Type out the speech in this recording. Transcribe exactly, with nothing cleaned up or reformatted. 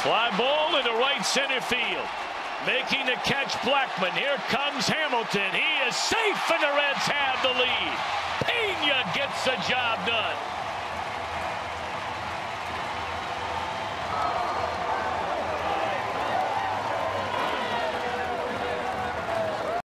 Fly ball into right center field. Making the catch, Blackman. Here comes Hamilton. He is safe, and the Reds have the lead. Pena gets the job done.